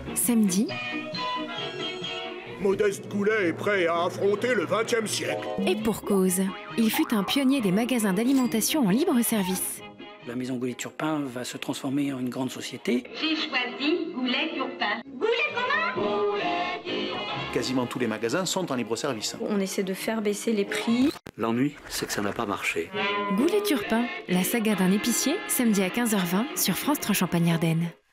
samedi. Modeste Goulet est prêt à affronter le XXe siècle. Et pour cause, il fut un pionnier des magasins d'alimentation en libre service. La maison Goulet-Turpin va se transformer en une grande société. J'ai choisi Goulet-Turpin. Goulet comment? Quasiment tous les magasins sont en libre-service. On essaie de faire baisser les prix. L'ennui, c'est que ça n'a pas marché. Goulet-Turpin, la saga d'un épicier, samedi à 15h20 sur France 3 Champagne-Ardenne.